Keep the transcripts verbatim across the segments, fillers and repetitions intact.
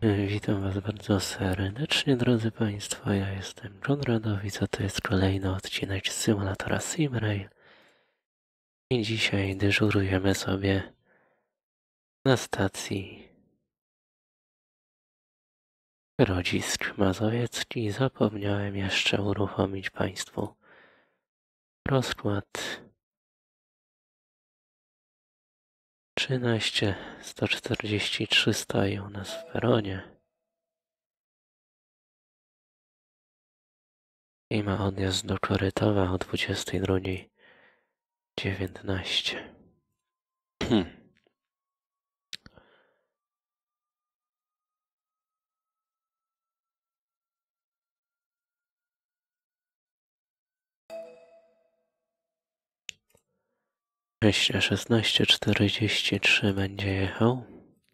Witam Was bardzo serdecznie, drodzy Państwo. Ja jestem John Radowic, a to jest kolejny odcinek z symulatora SimRail. I dzisiaj dyżurujemy sobie na stacji Grodzisk Mazowiecki. Zapomniałem jeszcze uruchomić Państwu rozkład. trzynaście sto czterdzieści trzy stoi u nas w peronie. I ma odjazd do Korytowa o dwudziestej drugiej dziewiętnaście. szesnaście czterdzieści trzy będzie jechał.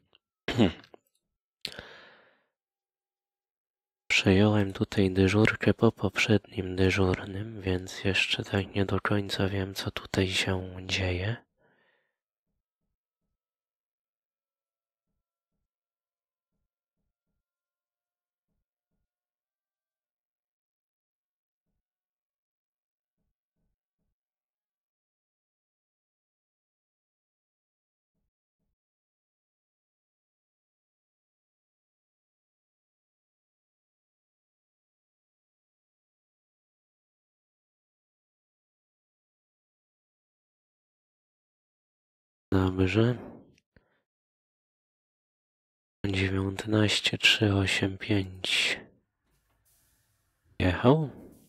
Przejąłem tutaj dyżurkę po poprzednim dyżurnym, więc jeszcze tak nie do końca wiem, co tutaj się dzieje. Dobrze. dziewiętnaście trzysta osiemdziesiąt pięć jechał.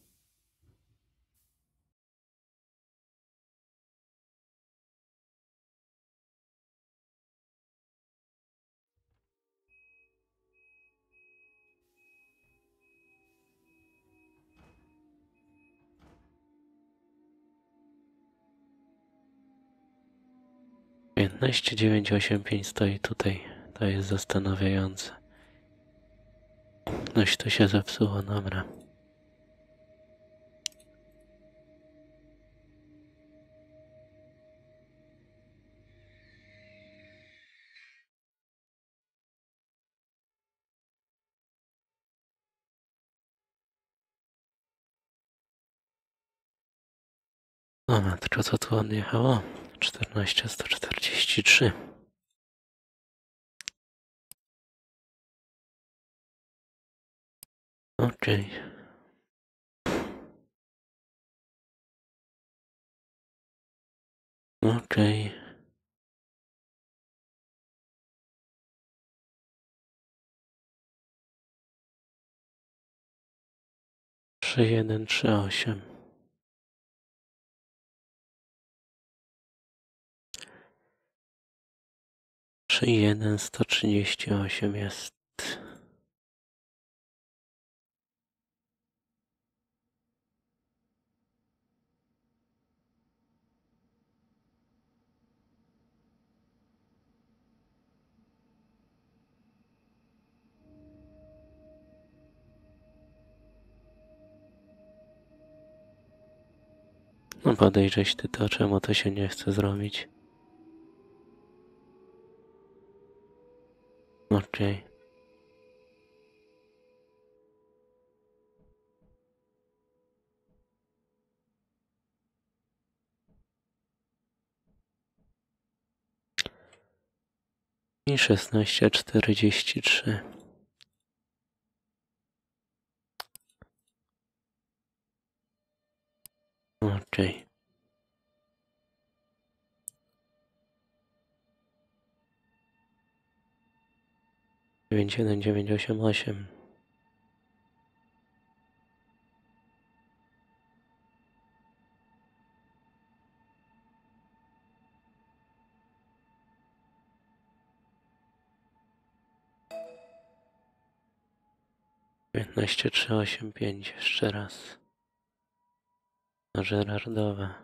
piętnaście dziewięćset osiemdziesiąt pięć stoi tutaj. To jest zastanawiające. Noś to się zepsuło, dobra. O matko, co tu odjechało? czternaście sto czterdzieści trzy. Okej. Okej. trzy jeden trzy osiem. trzy jeden sto trzydzieści osiem jest. No podejrzeć ty to, czemu to się nie chce zrobić. Okej. Okay. I szesnaście czterdzieści trzy. Okej. Okay. dziewięć jeden dziewięć osiem osiem. piętnaście trzysta osiemdziesiąt pięć jeszcze raz. Na Żerardowa.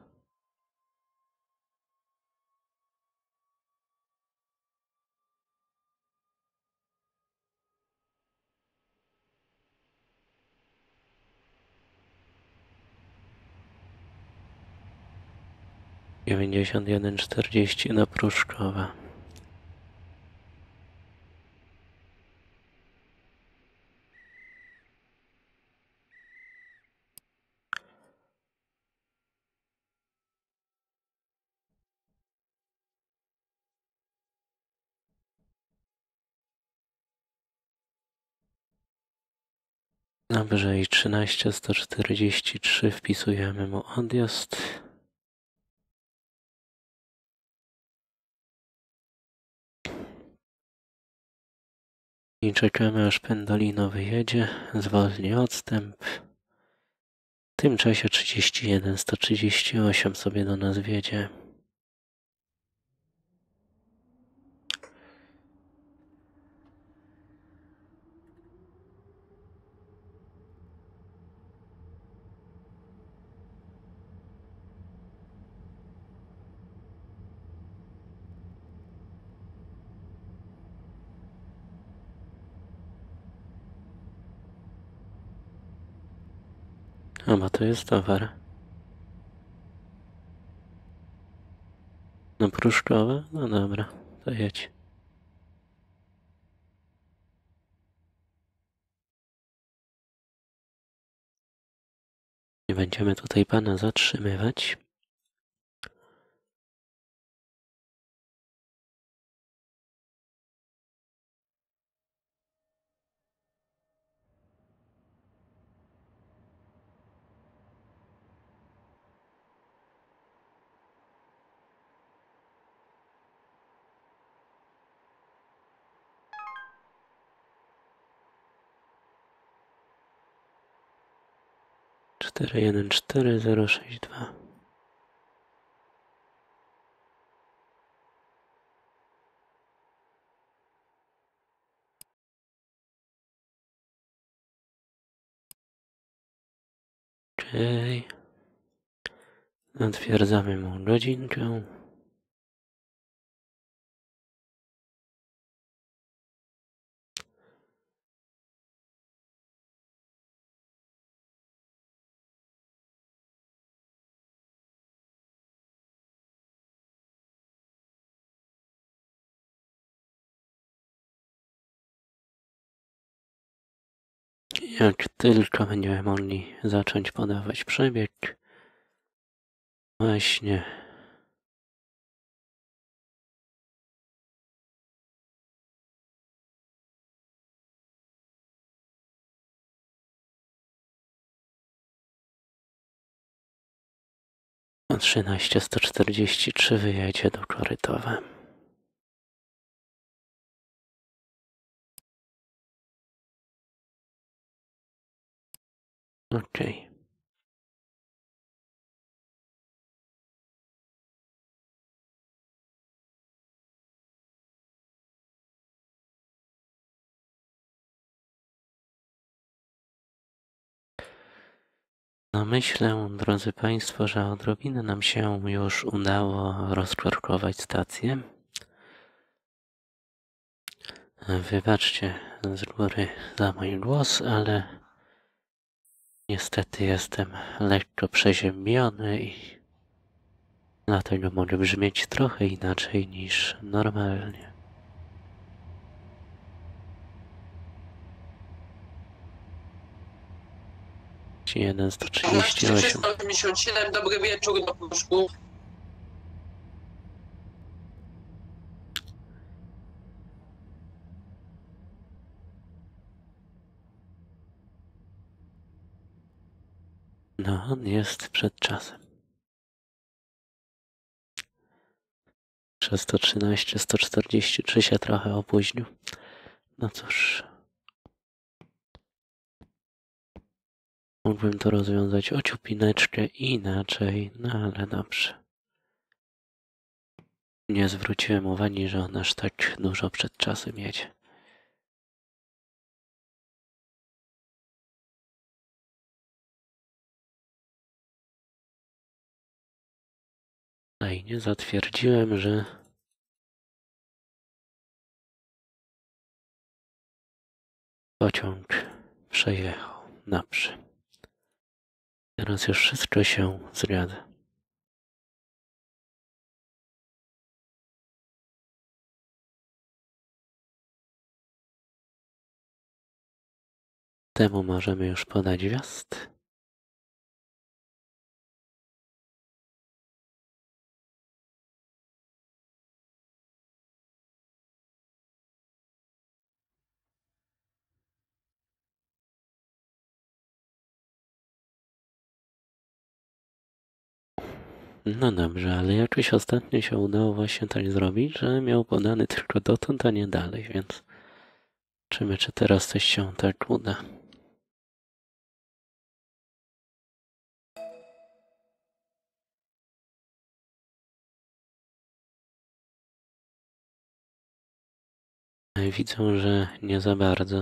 dziewięćdziesiąt jeden czterdzieści na Pruszkowa. Dobrze, i trzynaście sto czterdzieści trzy wpisujemy mu odjazd. I czekamy, aż Pendolino wyjedzie, zwolni odstęp. W tym czasie trzydzieści jeden sto trzydzieści osiem sobie do nas wjedzie. A bo to jest towar. No Pruszkowa? No dobra, to jedź. Nie będziemy tutaj pana zatrzymywać. cztery jeden cztery zero sześć dwa. Okej. Zatwierdzamy mu godzinkę. Jak tylko będziemy mogli zacząć podawać przebieg, właśnie o trzynaście sto czterdzieści trzy wyjedzie do Korytowa. Okej. No myślę, drodzy Państwo, że odrobinę nam się już udało rozkorkować stację. Wybaczcie z góry za mój głos, ale niestety jestem lekko przeziębiony i dlatego mogę brzmieć trochę inaczej niż normalnie. jeden sto trzydzieści osiem. osiemdziesiąt siedem, dobry wieczór do Pruszków. No, on jest przed czasem. Przez sto trzynaście sto czterdzieści trzy się trochę opóźnił. No cóż. Mógłbym to rozwiązać o ciupineczkę inaczej, no ale dobrze. Nie zwróciłem uwagi, że on aż tak dużo przed czasem jedzie. Fajnie, zatwierdziłem, że pociąg przejechał. Dobrze. Teraz już wszystko się zgadza. Temu możemy już podać wjazd. No dobrze, ale jakoś ostatnio się udało właśnie tak zrobić, że miał podany tylko dotąd, a nie dalej, więc zobaczymy, czy teraz coś się tak uda. Widzę, że nie za bardzo.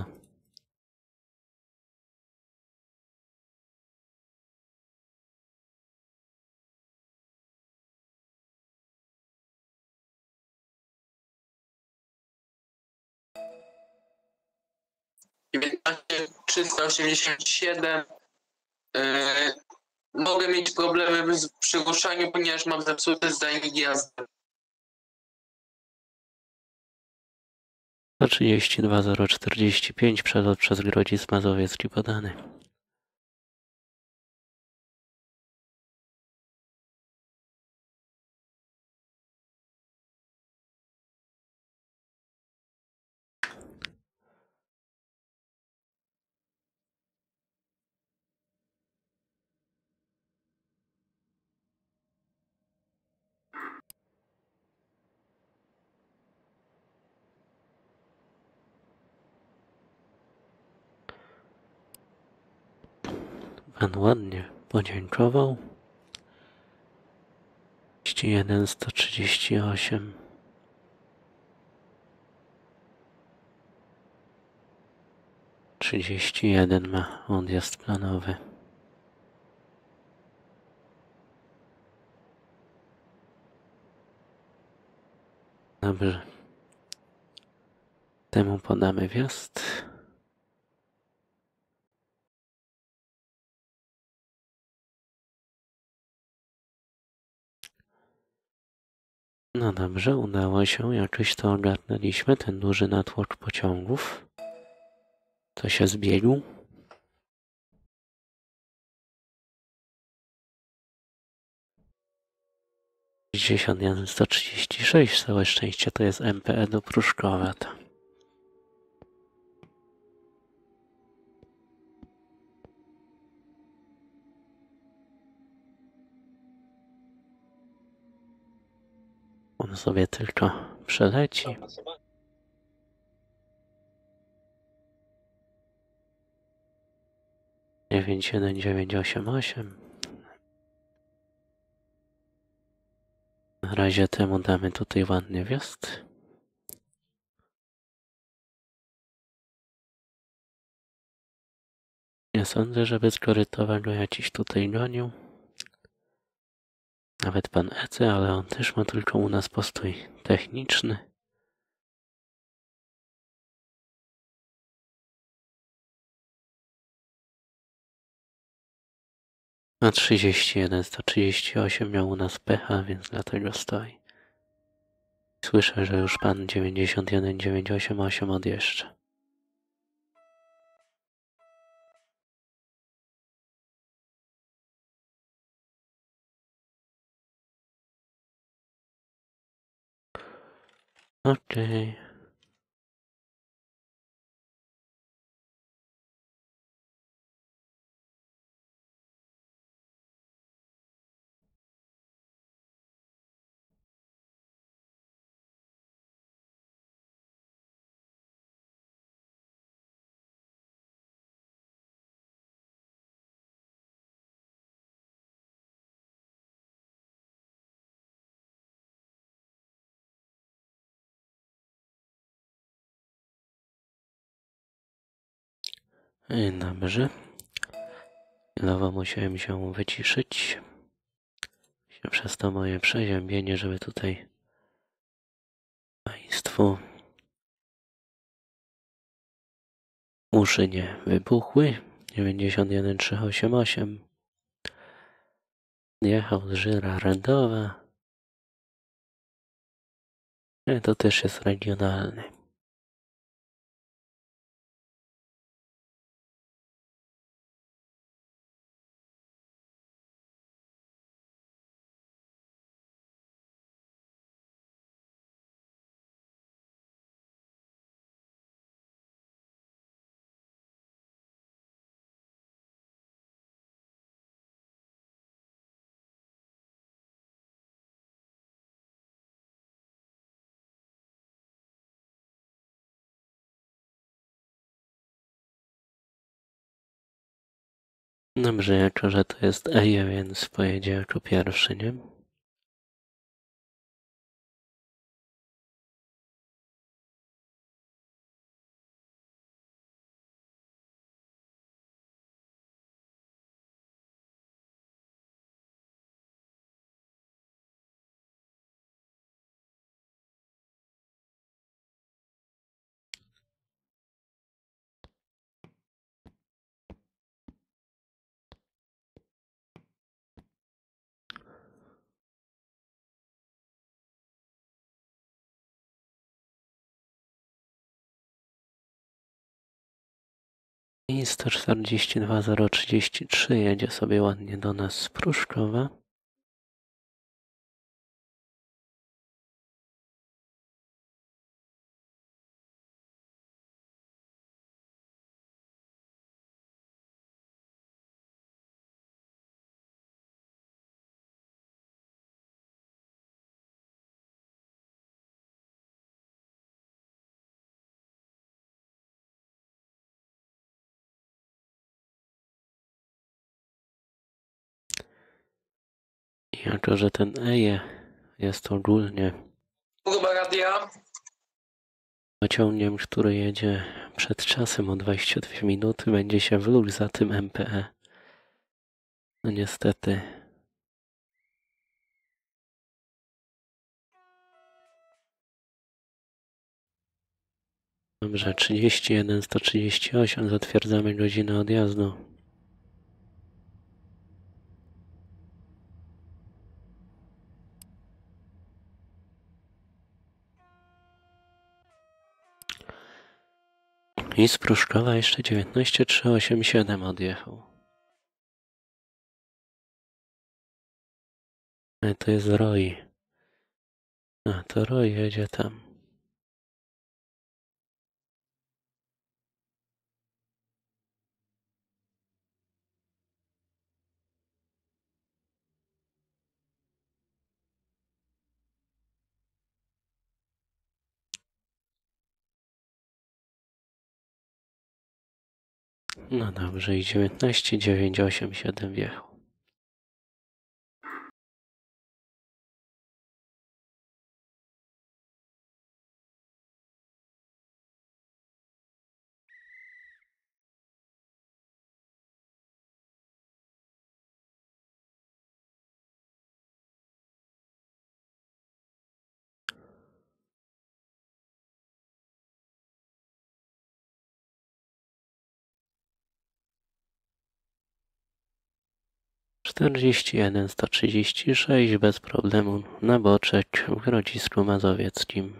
dziewiętnaście trzysta osiemdziesiąt siedem. Yy, mogę mieć problemy z przyruszaniem, ponieważ mam zepsuty zdajnik jazdy. sto trzydzieści dwa zero czterdzieści pięć przelot przez Grodzisk Mazowiecki podany. Pan ładnie podziękował. trzydzieści jeden sto trzydzieści osiem. trzydzieści jeden ma odjazd planowy. Dobrze. Temu podamy wjazd. No dobrze, udało się, jakoś to ogarnęliśmy, ten duży natłok pociągów. To się zbiegł. sześćdziesiąt jeden sto trzydzieści sześć, całe szczęście to jest M P E do Pruszkowa. To. On sobie tylko przeleci. dziewięć jeden dziewięć osiem osiem. Na razie temu damy tutaj ładny wjazd. Nie sądzę, żeby z korytowa go jakiś tutaj gonił. Nawet pan Ece, ale on też ma tylko u nas postój techniczny. A trzydzieści jeden sto trzydzieści osiem miał u nas pecha, więc dlatego stoi. Słyszę, że już pan dziewięćdziesiąt jeden dziewięć osiem osiem odjeżdża. Okej. Okay. Dobrze. Chwilowo musiałem się wyciszyć przez to moje przeziębienie, żeby tutaj Państwu uszy nie wybuchły. dziewięćdziesiąt jeden trzy osiem osiem. Jechał z Żyra Rędowa. To też jest regionalny. Dobrze, jako że to jest Eje, więc pojedzie jako pierwszy, nie? I sto czterdzieści dwa zero trzydzieści trzy jedzie sobie ładnie do nas z Pruszkowa. I jako że ten Eje jest ogólnie Próba radia. pociągiem, który jedzie przed czasem o dwadzieścia dwie minuty, będzie się wlókł za tym M P E. No niestety. Dobrze, trzydzieści jeden sto trzydzieści osiem, zatwierdzamy godzinę odjazdu. I z Pruszkowa jeszcze dziewiętnaście trzysta osiemdziesiąt siedem odjechał. A to jest Roy. A to Roy jedzie tam. No dobrze, i dziewiętnaście dziewięćset osiemdziesiąt siedem wjechał. czterdzieści jeden sto trzydzieści sześć bez problemu na boczek w Grodzisku Mazowieckim.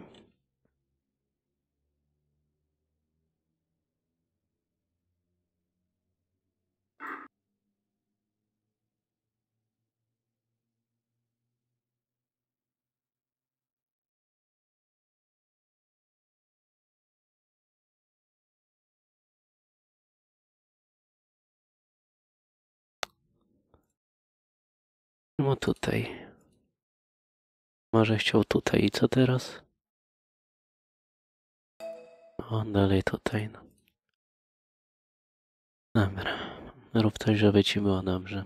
No tutaj. Może chciał tutaj i co teraz? O, dalej tutaj. No. Dobra. Rób coś, żeby ci było dobrze.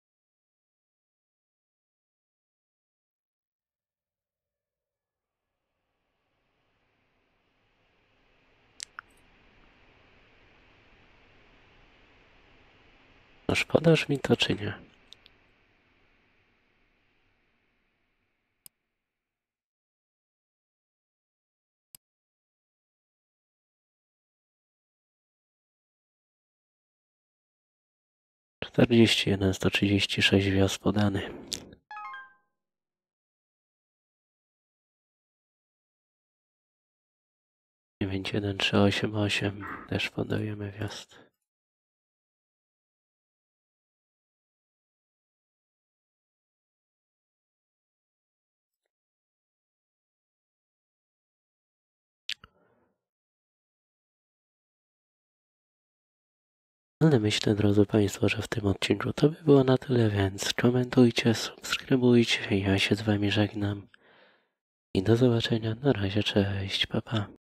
Aż podasz mi to, czy nie? czterdzieści jeden sto trzydzieści sześć wjazd podany. dziewięć jeden trzy osiem osiem też podajemy wjazd. Ale myślę, drodzy Państwo, że w tym odcinku to by było na tyle, więc komentujcie, subskrybujcie, ja się z Wami żegnam i do zobaczenia. Na razie, cześć, pa pa.